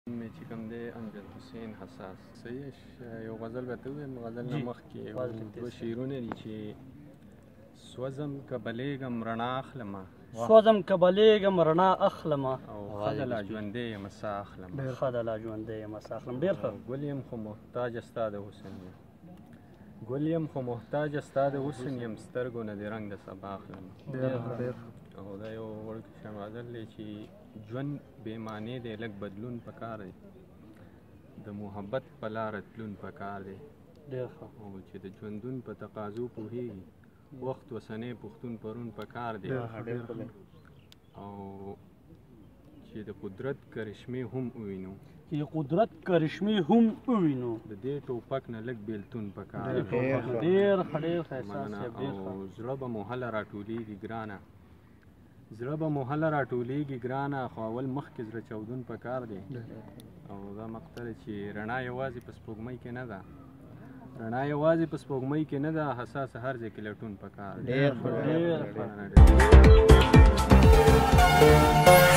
مې چې کوم دی امجد حسین حساس صحیح یو غزل به ته ووایم غزل نه مخکې دوه شعرونه دي چې سوځم که بلیږم رڼا اخلمه سوځم که بلیږم رڼا اخلمه او ښه ده لا ژوندی یم ساه اخلم ښه ده لا ژوندی یم ساه اخلم ډېر ښه ګل یم خو محتاجه ستا د حسن یم ګل یم خو محتاجه ستا د حسن یم سترګو نه د رنګ د سبا اخلم او دا یو وړوکی غزل دی چې ژوند بې معنی دی لږ بدلون پکار دی د محبت په لاره تلون پکار دی ډېر ښه او چې د ژوندون په تقاضو پوهېږي وخت وسنی پښتون پرون پکار دی او چې د قدرت کرشمې هم ووینو چې قدرت کرشمې هم ووینو د دې ټوپک نه لږ بېلتون پکار دی ډېر ښه ډېر ښه احساس صاحب ډېر ښه او زړه به مو هله راټولېږي ګرانه زړه به مو هله راټولېږي ګرانه خو اول مخکې زړه چاودون پکار دی او دا مقطع چې رڼا یوازې په سپوږمۍ کې نه ده رڼا یوازې په سپوږمۍ کې نه ده حساسه هر ځای کې لټون پکار دی ډېر ښه